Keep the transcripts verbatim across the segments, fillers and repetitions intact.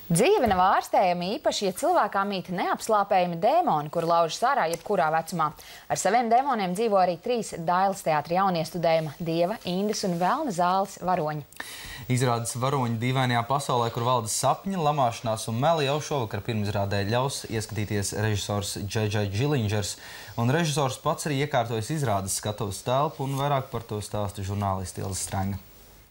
Dzīve nav ārstējama īpaši, ja cilvēkā mīt neapslāpējami dēmoni, kur laužas ārā jebkurā vecumā. Ar saviem dēmoniem dzīvo arī trīs Dailes teātra jauniestudējuma Dieva, Indes un Velna zāles varoņi. Izrādes varoņi dīvainajā pasaulē, kur valda sapņi, lamāšanās un meli, jau šovakar pirmizrādē ļaus ieskatīties režisors Dž Dž Džilingers. Un režisors pats arī iekārtojas izrādes skatuves telpu, un vairāk par to stāsta žurnālisti Ilze Strenga.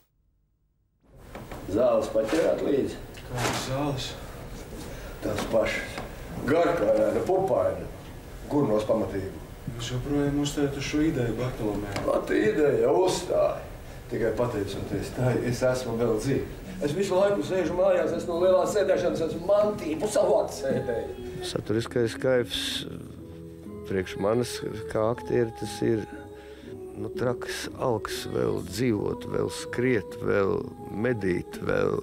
Zāles paķerāt līdzi? Kādas zāles? Tās pašas. Garkārēna, pupaina. Gurnos pamatību. Jūs joprojām uzstājat uz šo ideju, Bartolomē? Pati ideja uzstāja. Tikai pateicoties tai, es esmu vēl dzīves. Es visu laiku sēžu mājās, es no lielās sēdēšanas esmu mantību savākt sēdēju. Saturiskais kaifs priekš manis kā aktieri tas ir nu, traks alks vēl dzīvot, vēl skriet, vēl medīt, vēl,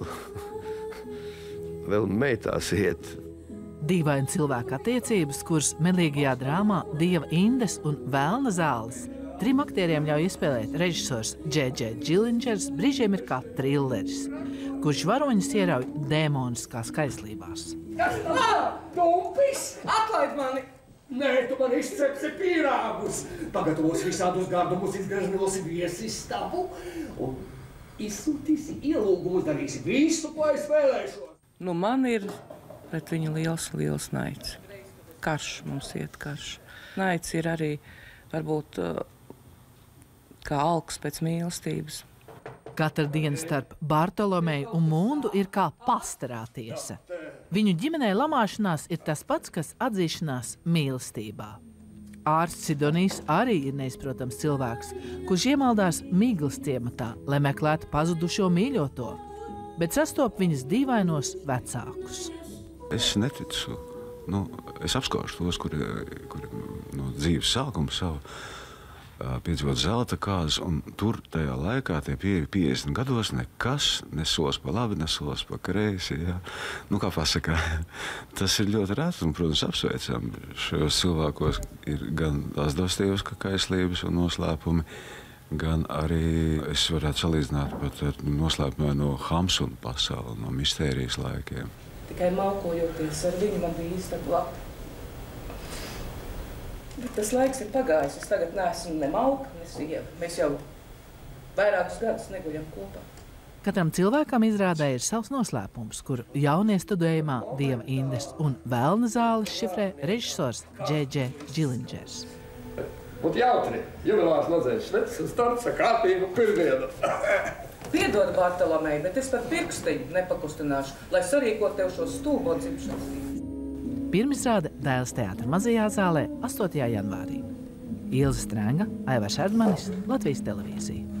vēl meitās iet. Dīvaini cilvēku attiecības, kuras melīgajā drāmā Dieva, Indes un Velna zāles trim aktieriem ļauj izspēlēt režisors Dž Dž Džilingers, brīžiem ir kā trilleris, kurš varoņus ierauj dēmoniskās kaislībās. Ā, Tumpis! Atlaid mani! Nē, tu man izcepsi pīrāgus! Pagatavos visādus gardumus, izgražņosi viesistabu un izsūtīsi ielūgumus, darīsi visu, ko es vēlēšos. Nu, man ir pret viņu liels, liels naids. Karš mums iet karš. Naids ir arī, varbūt, kā alks pēc mīlestības. Katra diena starp Bartolomeju un Mundu ir kā pastarā tiesa. Viņu ģimenē lamāšanās ir tas pats, kas atzīšanās mīlestībā. Ārsts Sidonijs arī ir neizprotams cilvēks, kurš iemaldās Miglas ciematā, lai meklētu pazudušo mīļoto, bet sastop viņas dīvainos vecākus. Es neticu. Nu, es apskaužu tos, kuri, kuri no dzīves sākuma savu piedzīvot zelta kāzas, un tur tajā laikā, tie piecdesmit gados, nekas nesos pa labi, nesos pa kreisi. Ja? Nu, kā pasakā, tas ir ļoti rēts, un, protams, apsveicam. Šajos cilvēkos ir gan tās Dostojevska kaislības un noslēpumi, gan arī es varētu salīdzināt pat ar noslēpumiem no Hamsuna pasaules, no mistērijas laikiem. Tikai malkojoties ar viņu, man bija īsta lapa. Bet tas laiks ir pagājis. Es tagad neesmu ne malka, ne sieva. Mēs jau vairākus gadus neguļam kopā. Katram cilvēkam izrādē ir savs noslēpums, kur jauniestudējumā Dieva, Indes un Velna zāles šifrē režisors Dž Dž Džilingers. Būt jautri, jubilārs nodzēs švets un starts ar kārtību pirmdienu. Piedod, Bartolomē, bet es pat pirkstiņu nepakustināšu, lai sarīkot tev šo stulbo dzimšanas dienu. Pirmizrāde Dailes teātra mazajā zālē astotajā janvārī. Ilze Strenga, Aivars Erdmanis, Latvijas televīzija.